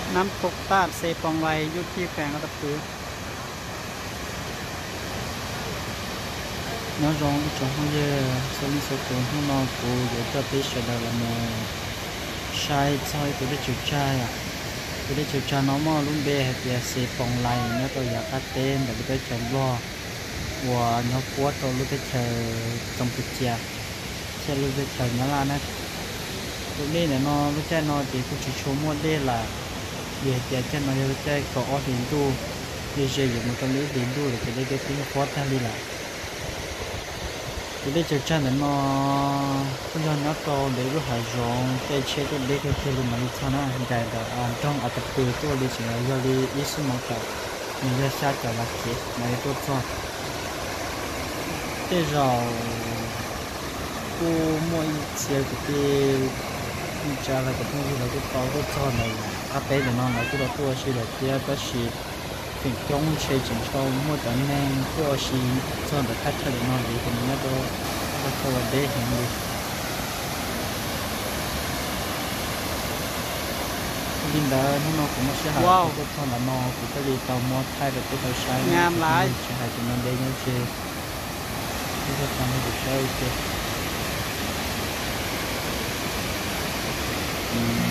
น้ำตกตาดเซปองไวยุทธที่แฝงกระปือnó rong trong không giờ sau khi số tiền không nó cố để cho biết sẽ là một sai sai tôi đã chịu trai à tôi đã chịu trai nó mà luôn bê thì sẽ bong lại nó tôiอยากcắt tên để tôi chọn lo và nó quá tôi lúc tôi chờ trong cuộc chia xe lúc tôi chờ nó là nè lúc đây là nó lúc chơi nó thì cũng chỉ số mua đây là về chơi chân nó lúc chơi có điện đu đi chơi một trong những điện đu để cái đây cái phát ra đi là cái đấy chắc chắn là nó bây giờ nó to để nó hải rong cái chế cái đấy cái luôn mà đi cho nó dài là trong ở tập từ tôi đi chỉ là do đi ít số một cái mình ra xa trở lại kia mà tôi cho cái rồi cô mua xe của cái cha là cái thông là cái tàu cái cho này áp bé để nó cái đó tôi chỉ là kia đó chỉ thì trong chơi chỉnh sau mua tận nên tôi chỉ cho được khách cho được nó thì nó đó tôi để hiện đi linh đó nó cũng sẽ hại cái con là nó cũng có đi tàu mua thay được cái tàu sai ngam lại sẽ hại cho nên đây nhau chơi cái con nó được sai chơi